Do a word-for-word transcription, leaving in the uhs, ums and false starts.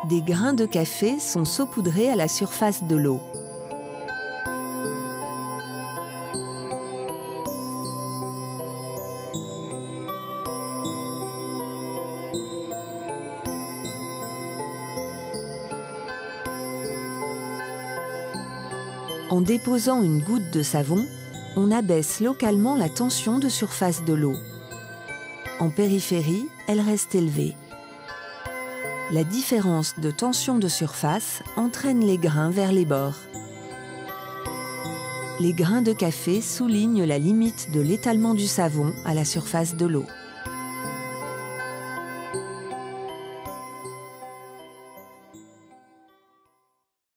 Des grains de café sont saupoudrés à la surface de l'eau. En déposant une goutte de savon, on abaisse localement la tension de surface de l'eau. En périphérie, elle reste élevée. La différence de tension de surface entraîne les grains vers les bords. Les grains de café soulignent la limite de l'étalement du savon à la surface de l'eau.